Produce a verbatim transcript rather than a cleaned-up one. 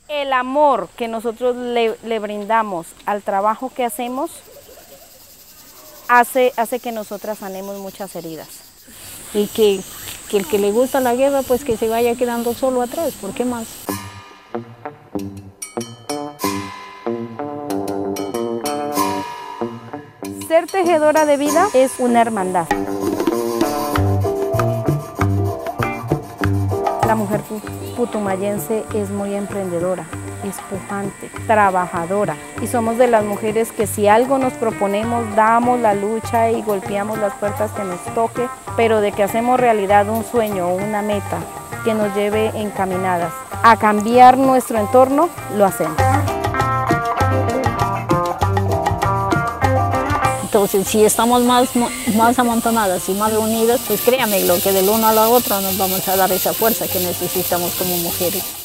El amor que nosotros le, le brindamos al trabajo que hacemos hace, hace que nosotras sanemos muchas heridas. Y que, que el que le gusta la guerra, pues que se vaya quedando solo atrás, ¿por qué más? Ser tejedora de vida es una hermandad. La mujer putumayense es muy emprendedora, es pujante, trabajadora y somos de las mujeres que si algo nos proponemos, damos la lucha y golpeamos las puertas que nos toque, pero de que hacemos realidad un sueño o una meta que nos lleve encaminadas a cambiar nuestro entorno, lo hacemos. Entonces, si estamos más, más amontonadas y más unidas, pues créame, lo que del uno a la otra nos vamos a dar esa fuerza que necesitamos como mujeres.